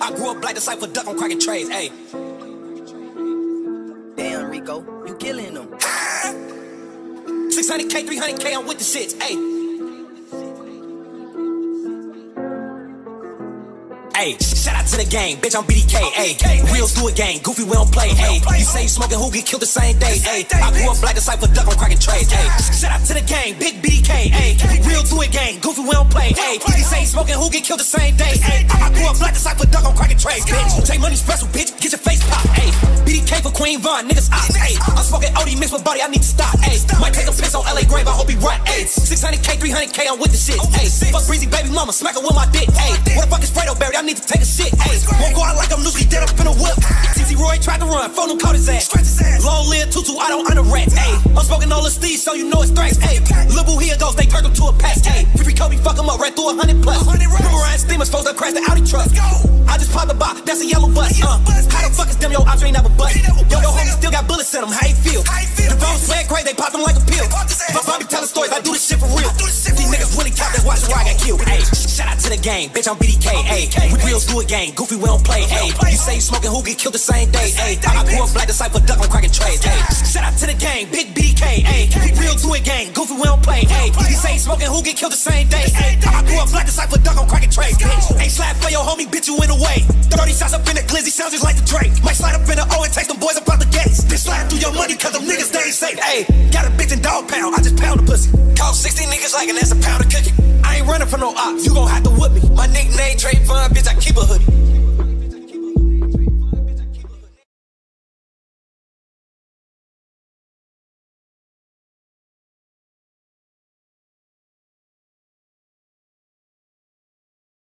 I grew up like the cypher duck on cracking trays, ayy. Damn, Rico, you killing them. 600K, 300K, I'm with the shits, ayy. Ayy, shout out to the gang, bitch, I'm BDK, ayy. Real do it gang, goofy, we don't play, ayy. You say you smoking, who get killed the same day, ayy. I grew up like the cypher duck on cracking trays, ayy. Shout out to the gang, big BDK, ayy. Real do it gang, goofy, we don't play, ayy. You say you smoking, who get killed the same day, ayy. I grew up like the cypher duck on cracking trays, bitch. Take money special, bitch, get your face popped, ayy. BDK for Queen Von, niggas ops, ayy. I'm smoking OD mixed with body, I need to stop, ayy. Might take a piss on LA grave, I hope he rot, ayy. 600K, 300K, I'm with the shit, ayy. Fuck Breezy, baby mama, smack her with my dick, ayy. What the fuck is Fredo Berry, I need to take a shit, ayy. Won't go out like I'm loosely dead up in a whip. TC Roy tried to run, phone him caught his ass. Long live Tutu, I don't under rats, ayy. I'm smoking all the Steve, so you know it's threats, ayy. Lil Boo here goes, they turned him to a pass, ayy. Free Kobe, fuck him up, ran through 100 plus. Boomerang steamers, folks that crash the Audi truck. I just popped the box, that's a yellow bus, How the fuck is them, yo, ops ain't never bust. Yo, homie still got bullets in them, how you feel? The phones swag crazy, they pop them like a pill. If I Bobby telling stories, I do this shit for real. These niggas really count, that's why I got killed, ayy. Shout out to the gang, bitch, I'm BDK, ayy. We real do it gang, goofy, we don't play, ayy. You say you smoking, who get killed the same day, ayy. I grew up like the cypher duck on cracking trays, ayy. Shout out to the gang, big BDK, ayy. We real do it gang, goofy, we don't play, ayy. You say you smoking, who get killed the same day, ayy. I grew up like the cypher duck on cracking trays, bitch. Ain't slap for your homie, bitch, you in the way. 30 shots up in the glizzy, sounds just like the Drake. Might slide up in the O and take them boys up out the gates. Then slide through your money, cause them niggas, they ain't safe, ayy. Got a bitch in dog pound, I just pound the pussy. Call 60 niggas like an ass a pound of cookie. I ain't running from no ops, you gon' have to whip me. My nickname Trayvon, bitch, I keep a hoodie.